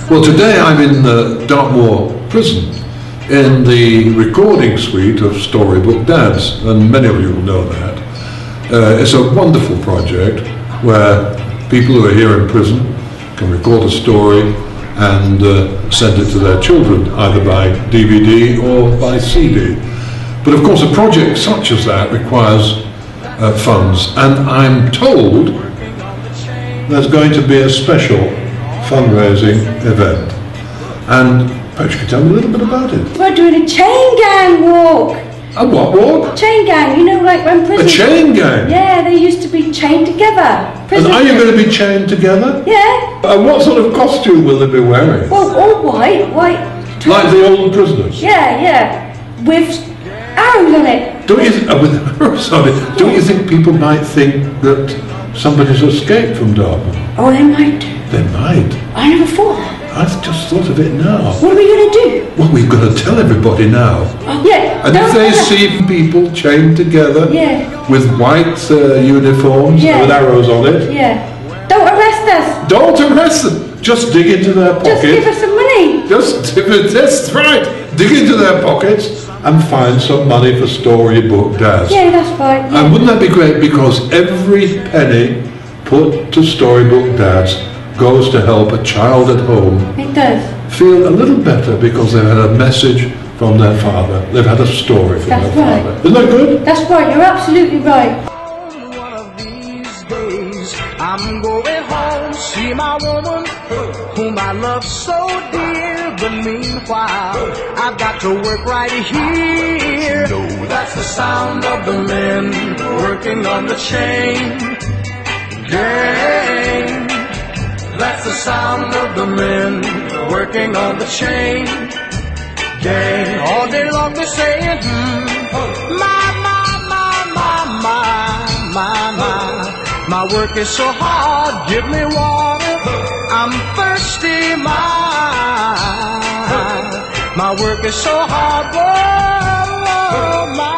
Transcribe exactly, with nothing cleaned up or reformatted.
Well, today I'm in uh, Dartmoor Prison in the recording suite of Storybook Dads, and many of you will know that. Uh, it's a wonderful project where people who are here in prison can record a story and uh, send it to their children, either by D V D or by C D. But of course a project such as that requires uh, funds, and I'm told there's going to be a special fundraising event. And perhaps you could tell me a little bit about it. We're doing a chain gang walk. A what walk? Chain gang, you know, like when prison... A chain gang? Yeah, they used to be chained together. Prison And are you going to be chained together? Yeah. And what sort of costume will they be wearing? Well, all white, white... Like the old prisoners? Yeah, yeah. With arrows on it. Don't you, th uh, with arrows on it, don't you think people might think that somebody's escaped from Dartmoor? Oh, they might do. They might. I never thought that. I've just thought of it now. What are we going to do? Well, we've got to tell everybody now. Oh, yeah. And if they see people chained together yeah. with white uh, uniforms yeah. with arrows on it, yeah. Don't arrest us. Don't arrest them. Just dig into their pocket. Just give us some money. Just, that's right. Dig into their pockets and find some money for Storybook Dads. Yeah, that's right. Yeah. And wouldn't that be great? Because every penny put to Storybook Dads goes to help a child at home It does. feel a little better because they've had a message from their father. They've had a story from That's their right. father. Isn't that good? That's right, you're absolutely right. One of these days, I'm going home, see my woman, whom I love so dear. But meanwhile, I've got to work right here. No, that's the sound of the men working on the chain gang. That's the sound of the men working on the chain gang. All day long they're saying, hmm, my, my, my, my, my, my, my. My work is so hard, give me water, I'm thirsty, my. My work is so hard, whoa, my.